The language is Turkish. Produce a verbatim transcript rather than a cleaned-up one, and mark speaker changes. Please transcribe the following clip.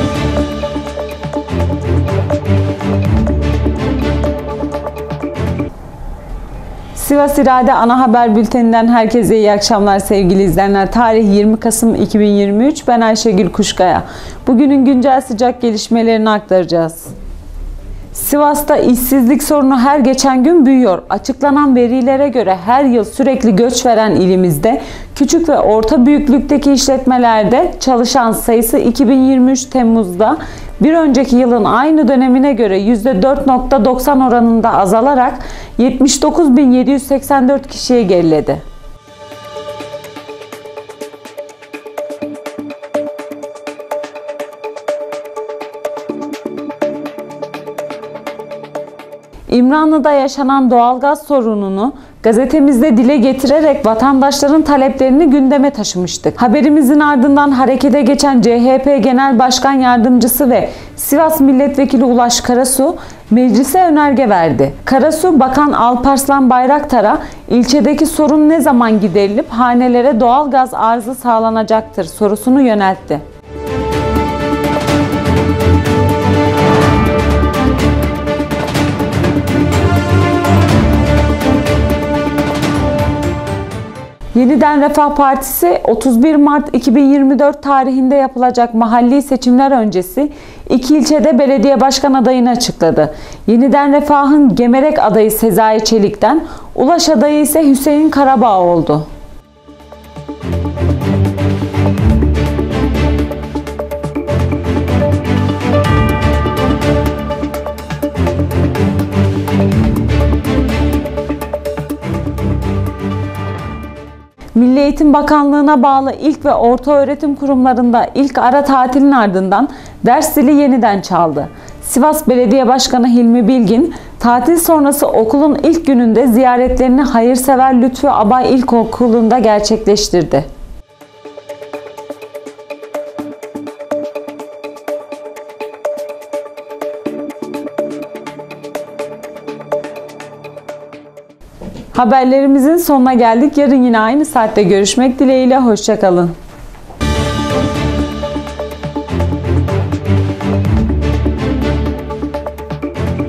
Speaker 1: Sivas İrade Ana Haber Bülteni'nden herkese iyi akşamlar sevgili izleyenler. Tarih yirmi Kasım iki bin yirmi üç. Ben Ayşegül Kuşkaya. Bugünün güncel sıcak gelişmelerini aktaracağız. Sivas'ta işsizlik sorunu her geçen gün büyüyor. Açıklanan verilere göre her yıl sürekli göç veren ilimizde küçük ve orta büyüklükteki işletmelerde çalışan sayısı iki bin yirmi üç Temmuz'da bir önceki yılın aynı dönemine göre yüzde dört virgül doksan oranında azalarak yetmiş dokuz bin yedi yüz seksen dört kişiye geriledi. İmranlı'da yaşanan doğalgaz sorununu gazetemizde dile getirerek vatandaşların taleplerini gündeme taşımıştık. Haberimizin ardından harekete geçen C H P Genel Başkan Yardımcısı ve Sivas Milletvekili Ulaş Karasu meclise önerge verdi. Karasu, Bakan Alparslan Bayraktar'a ilçedeki sorun ne zaman giderilip hanelere doğalgaz arzı sağlanacaktır sorusunu yöneltti. Yeniden Refah Partisi otuz bir Mart iki bin yirmi dört tarihinde yapılacak mahalli seçimler öncesi iki ilçede belediye başkan adayını açıkladı. Yeniden Refah'ın Gemerek adayı Sezai Çelik'ten, Ulaş adayı ise Hüseyin Karabağ oldu. Milli Eğitim Bakanlığı'na bağlı ilk ve ortaöğretim kurumlarında ilk ara tatilin ardından ders zili yeniden çaldı. Sivas Belediye Başkanı Hilmi Bilgin, tatil sonrası okulun ilk gününde ziyaretlerini hayırsever Lütfü Abay İlkokulu'nda gerçekleştirdi. Haberlerimizin sonuna geldik. Yarın yine aynı saatte görüşmek dileğiyle. Hoşça kalın.